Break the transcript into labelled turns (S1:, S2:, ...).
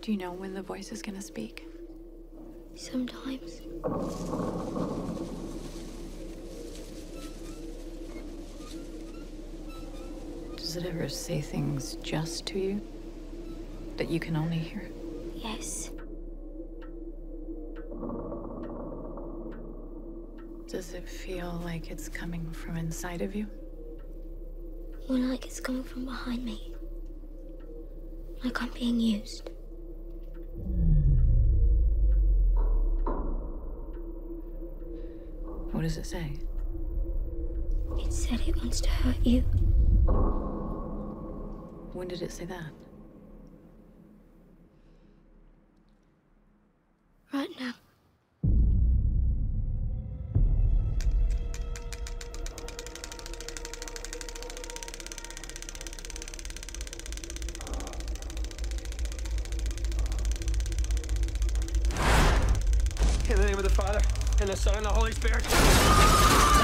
S1: Do you know when the voice is gonna speak?
S2: Sometimes.
S1: Does it ever say things just to you that you can only hear?
S2: Yes.
S1: Does it feel like it's coming from inside of you?
S2: More like it's coming from behind me. Like I'm being used.
S1: What does it say?
S2: It said it wants to hurt you.
S1: When did it say that?
S2: Right now.
S3: In the name of the Father, and the Son, and the Holy Spirit.